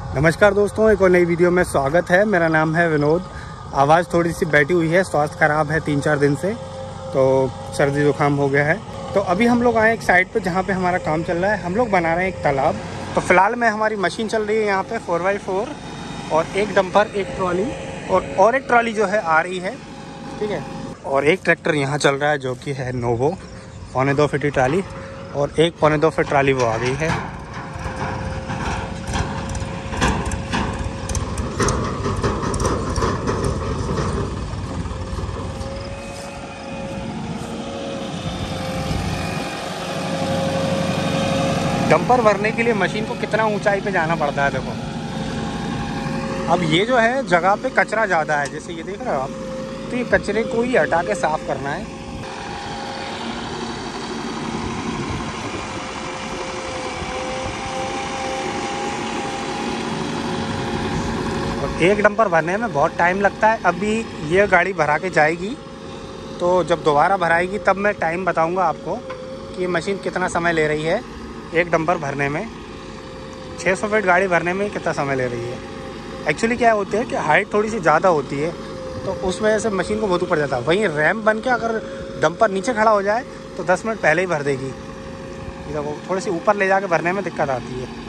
नमस्कार दोस्तों, एक और नई वीडियो में स्वागत है। मेरा नाम है विनोद। आवाज़ थोड़ी सी बैठी हुई है, स्वास्थ्य खराब है 3-4 दिन से, तो सर्दी जुकाम हो गया है। तो अभी हम लोग आए एक साइड पे जहाँ पे हमारा काम चल रहा है। हम लोग बना रहे हैं एक तालाब। तो फिलहाल में हमारी मशीन चल रही है यहाँ पे 4x4 और एक डंपर, एक ट्रॉली और एक ट्रॉली जो है आ रही है, ठीक है। और एक ट्रैक्टर यहाँ चल रहा है जो कि है नोवो 1.25 फीट की ट्राली, और एक 1.25 फीट ट्राली वो आ गई है। डंपर भरने के लिए मशीन को कितना ऊंचाई पे जाना पड़ता है, देखो। अब ये जो है जगह पे कचरा ज़्यादा है, जैसे ये देख रहे हो आप, तो ये कचरे को ही हटा के साफ़ करना है। और एक डंपर भरने में बहुत टाइम लगता है। अभी ये गाड़ी भरा के जाएगी, तो जब दोबारा भराएगी तब मैं टाइम बताऊंगा आपको कि ये मशीन कितना समय ले रही है एक डंपर भरने में। 600 फीट गाड़ी भरने में कितना समय ले रही है। एक्चुअली क्या होती है कि हाइट थोड़ी सी ज़्यादा होती है, तो उस वजह से मशीन को बहुत ऊपर जाता है। वहीं रैम बन के अगर डंपर नीचे खड़ा हो जाए तो 10 मिनट पहले ही भर देगी। देखो, थोड़ी सी ऊपर ले जाके भरने में दिक्कत आती है।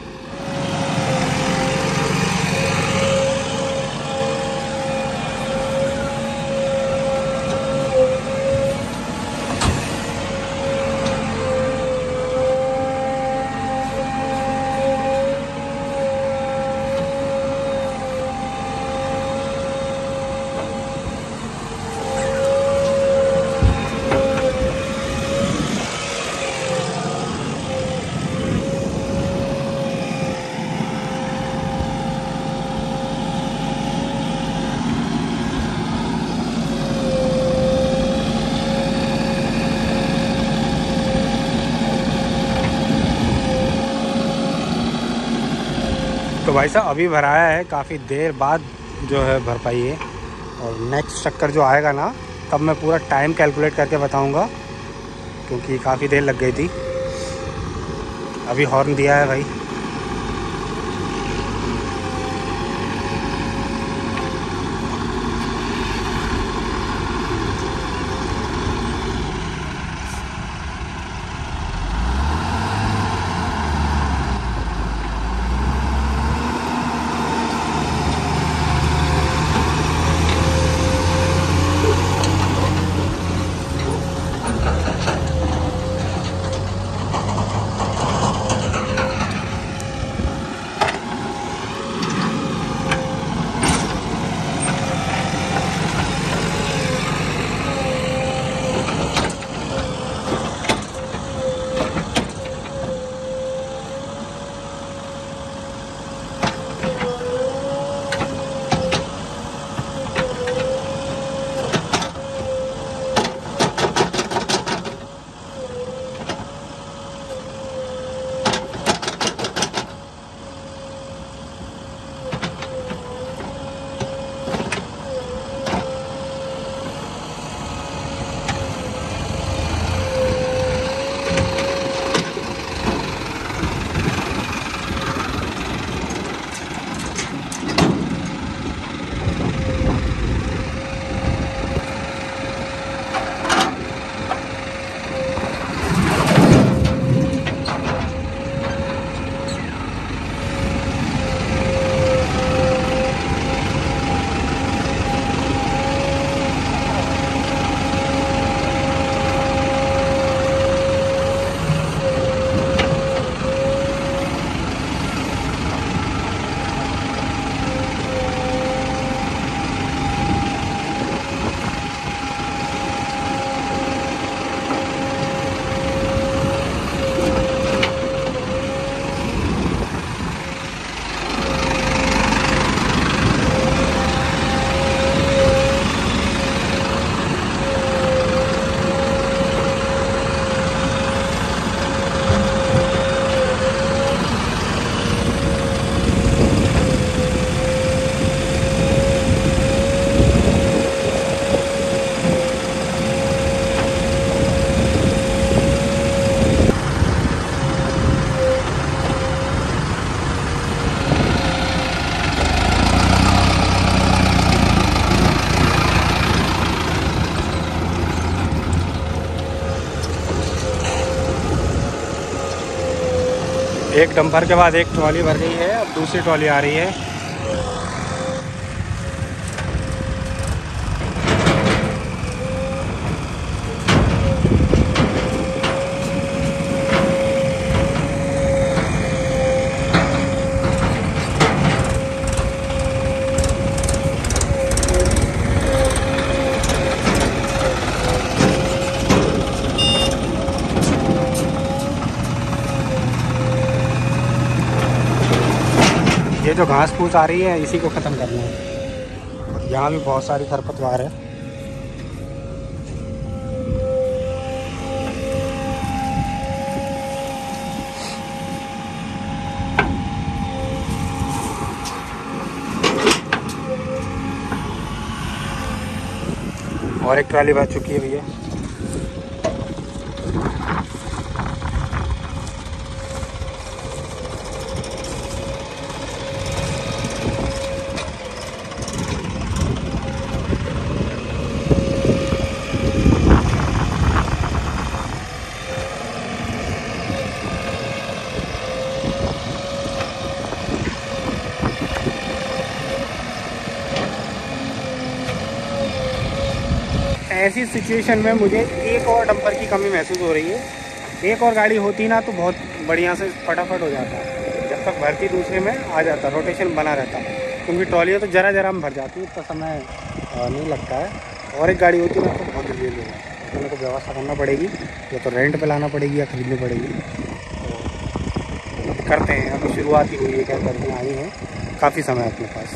तो भाई साहब अभी भराया है, काफ़ी देर बाद जो है भर पाई है। और नेक्स्ट चक्कर जो आएगा ना, तब मैं पूरा टाइम कैलकुलेट करके बताऊंगा, क्योंकि काफ़ी देर लग गई थी। अभी हॉर्न दिया है भाई। एक डंपर के बाद एक ट्रॉली भर गई है, अब दूसरी ट्रॉली आ रही है। ये जो घास फूस आ रही है इसी को ख़त्म करना है। यहाँ भी बहुत सारी खरपतवार है। और एक ट्राली भर चुकी है भैया। ऐसी सिचुएशन में मुझे एक और डंपर की कमी महसूस हो रही है। एक और गाड़ी होती ना तो बहुत बढ़िया से फटाफट हो जाता। जब तक भरती दूसरे में आ जाता, रोटेशन बना रहता। क्योंकि ट्रॉलियाँ तो जरा में भर जाती है, इतना समय नहीं लगता है। और एक गाड़ी होती ना तो बहुत जल्दी हो जाता। तो मेरे को व्यवस्था करना पड़ेगी, या तो रेंट पे लाना पड़ेगी या ख़रीदनी पड़ेगी। तो करते हैं, अभी शुरुआत ही हुई है, क्या करते आई हैं, काफ़ी समय है अपने पास।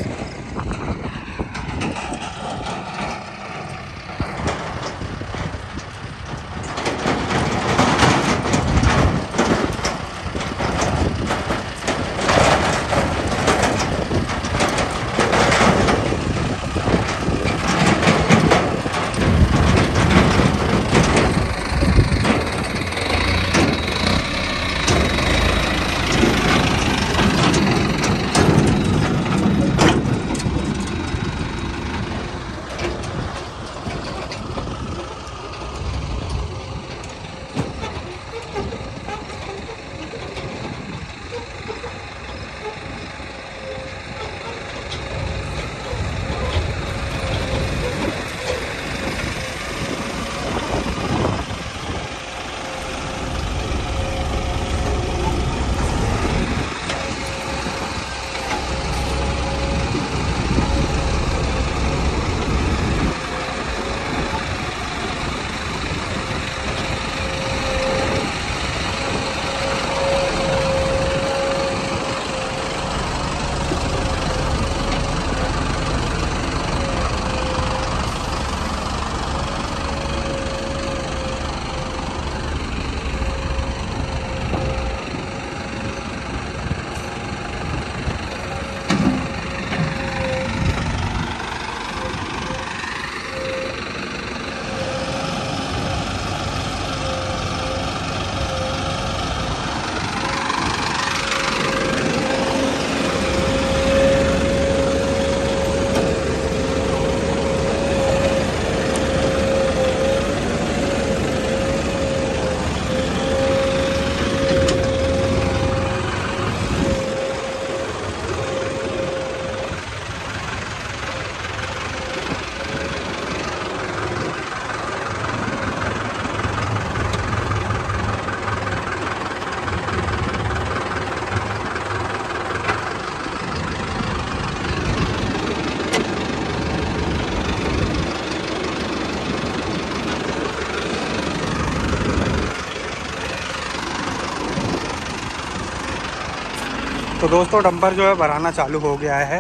तो दोस्तों डंपर जो है भराना चालू हो गया है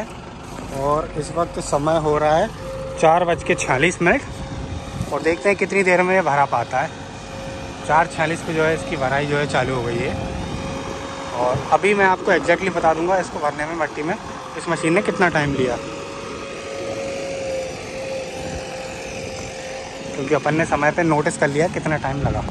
और इस वक्त समय हो रहा है 4:46। और देखते हैं कितनी देर में ये भरा पाता है। 4:46 पे जो है इसकी भराई जो है चालू हो गई है। और अभी मैं आपको एग्जैक्टली बता दूंगा इसको भरने में मट्टी में इस मशीन ने कितना टाइम लिया, क्योंकि अपन ने समय पे नोटिस कर लिया कितना टाइम लगा।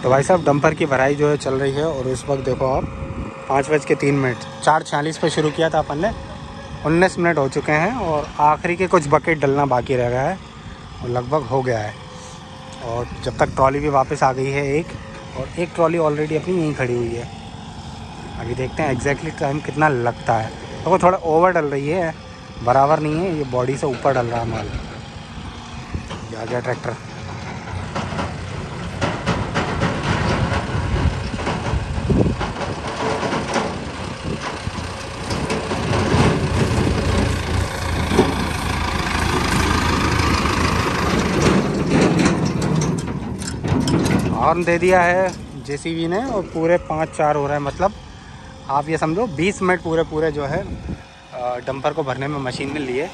तो भाई साहब डंपर की भराई जो है चल रही है और इस वक्त देखो आप 5:03, 4:46 पे शुरू किया था अपन ने, 19 मिनट हो चुके हैं और आखिरी के कुछ बकेट डलना बाकी रह गया है और लगभग हो गया है। और जब तक ट्रॉली भी वापस आ गई है एक, और एक ट्रॉली ऑलरेडी अपनी यहीं खड़ी हुई है। अभी देखते हैं एग्जैक्टली टाइम कितना लगता है। तो वो थोड़ा ओवर डल रही है, बराबर नहीं है, ये बॉडी से ऊपर डल रहा है माल। आ गया ट्रैक्टर। हॉर्न दे दिया है जेसीबी ने और पूरे 5-4 हो रहा है, मतलब आप ये समझो 20 मिनट पूरे जो है डंपर को भरने में मशीन ने लिए।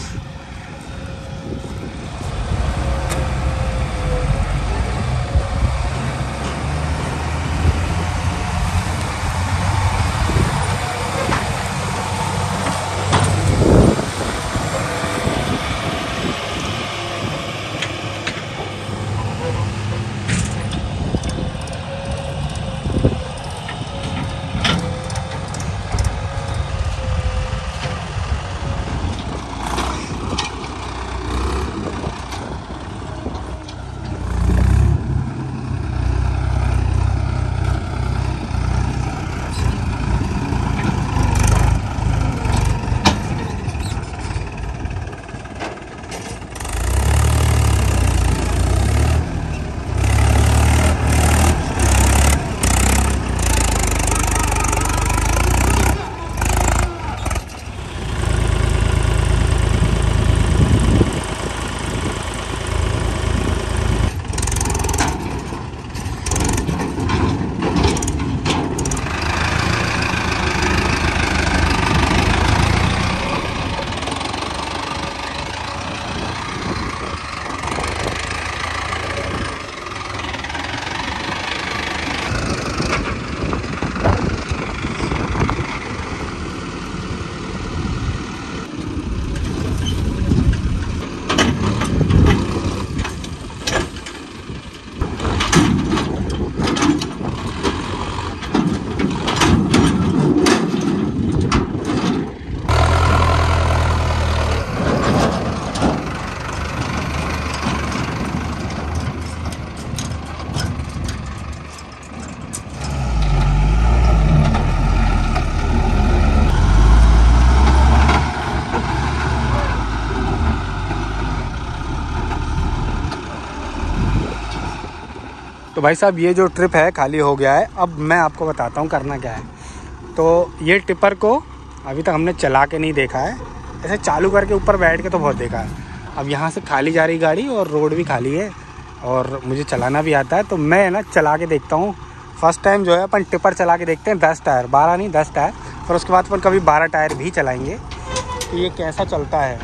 तो भाई साहब ये जो ट्रिप है खाली हो गया है। अब मैं आपको बताता हूँ करना क्या है। तो ये टिपर को अभी तक हमने चला के नहीं देखा है, ऐसे चालू करके ऊपर बैठ के तो बहुत देखा है। अब यहाँ से खाली जा रही गाड़ी और रोड भी खाली है और मुझे चलाना भी आता है, तो मैं ना चला के देखता हूँ। फर्स्ट टाइम जो है अपन टिपर चला के देखते हैं 10 टायर, 12 नहीं 10 टायर, और उसके बाद अपन कभी 12 टायर भी चलाएँगे तो ये कैसा चलता है।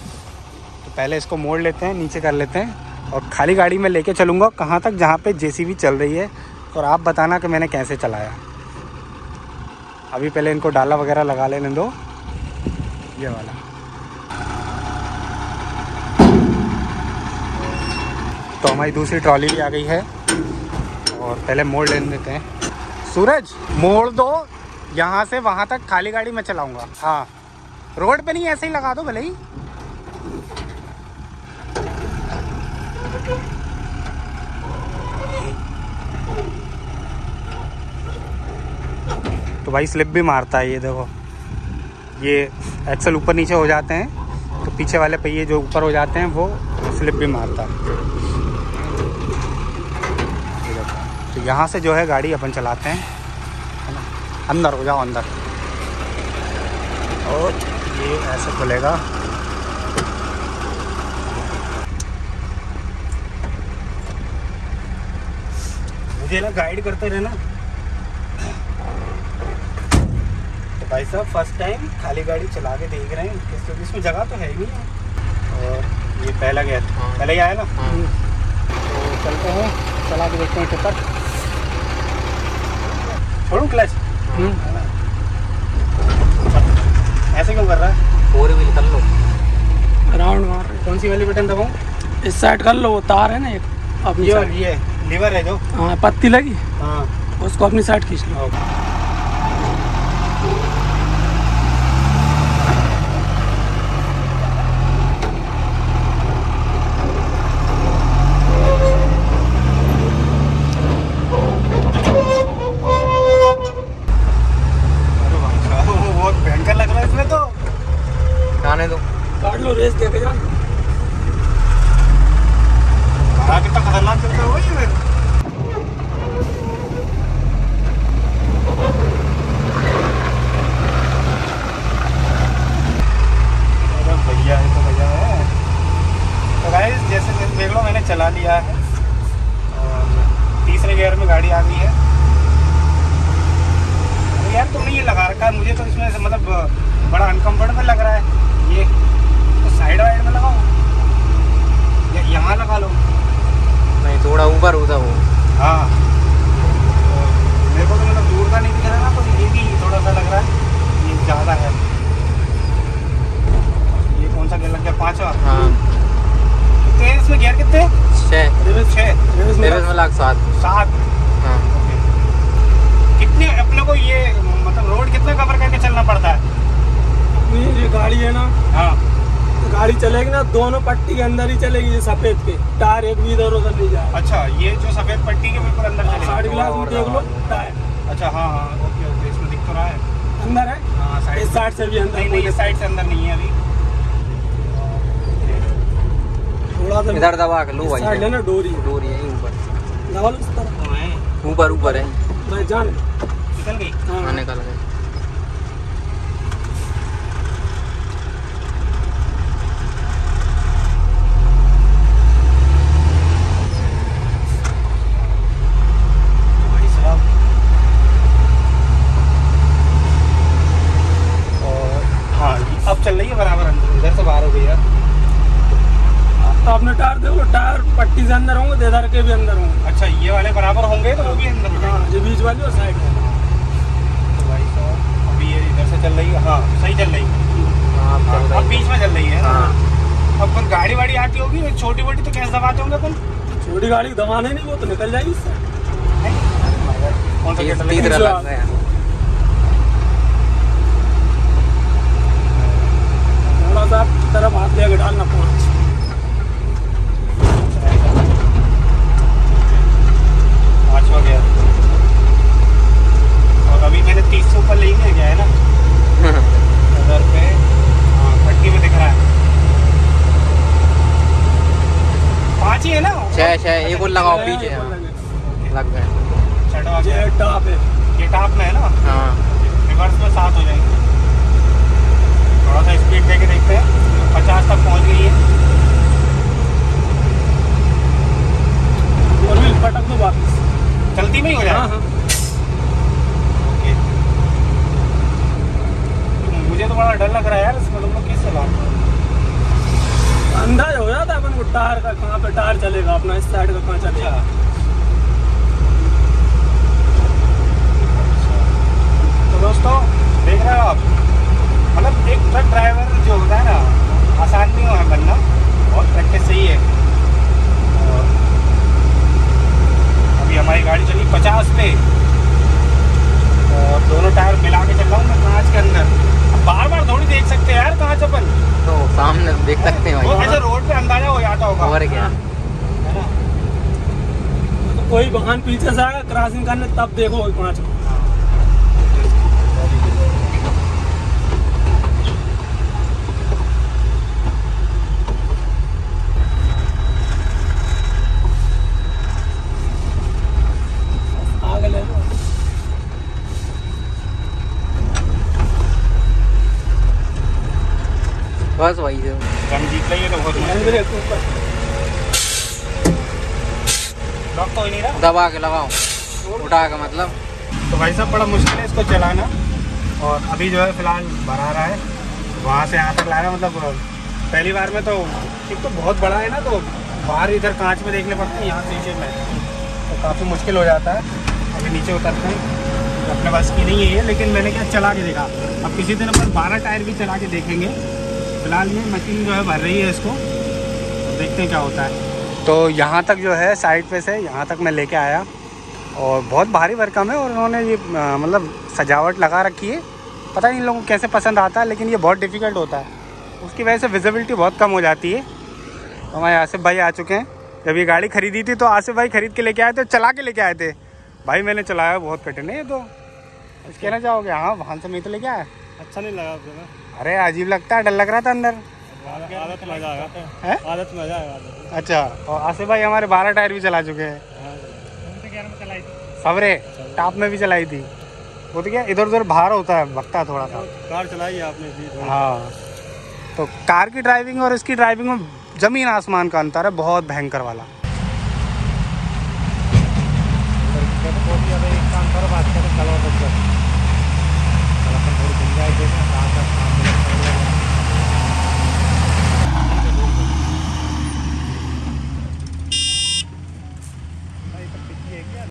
तो पहले इसको मोड़ लेते हैं, नीचे कर लेते हैं और खाली गाड़ी में लेके चलूँगा कहाँ तक, जहाँ पे जेसीबी चल रही है, और आप बताना कि मैंने कैसे चलाया। अभी पहले इनको डाला वगैरह लगा लेने दो, ये वाला। तो हमारी दूसरी ट्रॉली भी आ गई है और पहले मोड़ लेने देते हैं। सूरज मोड़ दो, यहाँ से वहाँ तक खाली गाड़ी में चलाऊँगा। हाँ, रोड पे नहीं, ऐसे ही लगा दो भले ही। तो भाई स्लिप भी मारता है, ये देखो, ये एक्सल ऊपर नीचे हो जाते हैं तो पीछे वाले पहिए जो ऊपर हो जाते हैं वो स्लिप भी मारता है। तो यहाँ से जो है गाड़ी अपन चलाते हैं, है ना। अंदर हो जाओ, अंदर। और ये ऐसे खुलेगा। मुझे ना गाइड करते रहना। भाई साहब फर्स्ट टाइम खाली गाड़ी चला के देख रहे हैं, इसमें जगह तो है ही नहीं। और ये पहला गया, पहले ही आया ना। तो चलते हैं, चला के देखते हैं टिपर। छोड़ू क्लच? ऐसे क्यों कर रहा है? 4 व्हील कर लो, राउंड मार। कौन सी वाली बटन दबाऊं? इस साइड कर लो, वो तार है ना एक। अब ये लीवर है जो, हाँ पत्ती लगी, हाँ उसको अपनी साइड खींच लो। बहुत भयंकर लग रहा है इसमें तो। आने दो, काट लो, रेस देके जा। कितना खतरनाक चलता है ये फिर। अरे भैया है तो भैया है। तो गाइस जैसे देख लो मैंने चला लिया है और तीसरे गियर में गाड़ी आ गई है। अरे यार तुमने ये लगा रखा है, मुझे तो इसमें मतलब बड़ा अनकम्फर्टेबल लग रहा है। ये तो साइड वाइड में लगाओ या यहाँ लगा लो। नहीं थोड़ा ऊपर होता वो। हाँ तो मेरे को तो मतलब दूर का नहीं दिख रहा ना, तो ये भी थोड़ा सा लग रहा है ये ज़्यादा है। ये कौन सा गियर लग गया? 5वां। हाँ कितने हैं इसमें गियर? कितने? 6 6 में लाख 7। 7। हाँ कितने अपने को ये मतलब रोड कितना कवर करके चलना पड़ता है? ये गाड़ी है ना, हाँ गाड़ी चलेगी ना दोनों पट्टी के अंदर ही चलेगी, ये सफेद के टायर एक भी इधर उधर नहीं जाए। अच्छा, ये जो सफेद पट्टी के बिल्कुल अंदर चलेगा। साइड ग्लास में देख लो टायर। अच्छा हाँ हाँ ओके ओके, इसमें दिख तो रहा है अंदर है। हाँ साइड, इस साइड से भी अंदर नहीं इस साइड से अंदर नहीं है अभी। थोड़ा सा इधर दबा के लो भाई। साइड है ना, डोरी डोरी है ऊपर, दबा लो इस तरह। ऊपर ऊपर है। मैं जान निकल गई। हाँ निकल गई। अब चल रही है बराबर अंदर, इधर से बाहर हो गई है। तो आपने टायर देख लो, टायर पट्टी से अंदर होंगे, इधर के भी अंदर होंगे। अच्छा ये वाले बराबर होंगे तो वो भी अंदर हो हाँ, ये बीच वाली और साइड में। तो भाई साहब अभी ये इधर से चल रही है। हाँ सही चल रही है। अब बीच में चल रही है। हाँ अब गाड़ी वाड़ी आती होगी छोटी मोटी तो कैसे दबाते होंगे अपन? छोटी गाड़ी दबाने नहीं, वो तो निकल जाएगी इससे। कौन सा गेट तीसरा लग गया। थोड़ा सा तरफ हाथ लेके डालना 5। पाँचवा गया और अभी मैंने 30 से ऊपर ले गया है ना। उधर पे हाँ पट्टी में दिख रहा है 5 ही है ना। 6 एक और लगाओ पीछे। लग गए। ये टॉप है, ये टॉप में है ना। हाँ रिवर्स में 7 हो जाएंगे। थोड़ा सा स्पीड देके देखते हैं। 50 तक पहुंच गई है। और भी पटक दो वापस, चलती में ही हो जाए। हाँ हाँ। ओके तो मुझे तो बड़ा डर लग रहा है यार इसमें। तुम लोग किस से बात करो? अंदाजा हो जाता है अपन को टायर का, कहाँ पे टायर चलेगा अपना, इस साइड का कहाँ चलेगा। तो दोस्तों देख रहे हो आप, मतलब एक ट्रक ड्राइवर जो होता है ना, आसान नहीं है बनना, बहुत प्रैक्टिस सही है। और अभी हमारी गाड़ी चली 50 पे और दोनों टायर मिला के चल रहा हूँ मैं कांच के अंदर। अब बार बार थोड़ी देख सकते हैं यार कांच अपन, तो सामने देख सकते हैं तो भाई। ऐसे रोड पे अंदाजा हो जाता होगा। और क्या है ना? तो कोई वाहन पीछे से आएगा क्रॉसिंग करने, तब देखो 5 को। आगे ले लो। बस वही से हम जीत लेंगे तो बहुत ध्यान मजा। भी रखो ऊपर। लॉक तो ही नहीं रहा। दबा के लगाओ, उठा के मतलब। तो भाई साहब बड़ा मुश्किल है इसको चलाना। और अभी जो है फिलहाल भरा रहा है, वहाँ से यहाँ तक ला रहा है। मतलब पहली बार में तो एक तो बहुत बड़ा है ना, तो बाहर इधर कांच में देखने पड़ते हैं, यहाँ शीशे में तो काफ़ी मुश्किल हो जाता है। अभी नीचे उतरते हैं, तो अपने पास की नहीं है ये, लेकिन मैंने क्या चला के देखा। अब किसी दिन अपन 12 टायर भी चला के देखेंगे। फिलहाल ये मशीन जो है भर रही है इसको, तो देखते हैं क्या होता है। तो यहाँ तक जो है साइड पे से यहाँ तक मैं लेके आया और बहुत भारी भरकम है और उन्होंने ये मतलब सजावट लगा रखी है। पता नहीं इन लोगों को कैसे पसंद आता है, लेकिन ये बहुत डिफ़िकल्ट होता है, उसकी वजह से विजिबिलिटी बहुत कम हो जाती है। तो हमारे आसिफ भाई आ चुके हैं। जब ये गाड़ी खरीदी थी तो आसिफ भाई खरीद के लेके आए थे, चला के लेके आए थे। भाई मैंने चलाया, बहुत कठिन है ये तो। कहना चाहोगे? हाँ, वाहन से मैं तो लेके आया। अच्छा नहीं लगा आपको? अरे अजीब लगता है, डर लग रहा था अंदर। आदत मजा आएगा है, आदत मजा आएगा। अच्छा, और आसिफ भाई हमारे 12 टायर भी चला चुके हैं। सवरे टॉप में भी चलाई थी। वो तो क्या इधर उधर बाहर होता है, भगता थोड़ा सा। कार चलाई है आपने जी? हाँ, तो कार की ड्राइविंग और इसकी ड्राइविंग में जमीन आसमान का अंतर है, बहुत भयंकर वाला। बहुत ज़्यादा एक काम करो, बात करो, चलो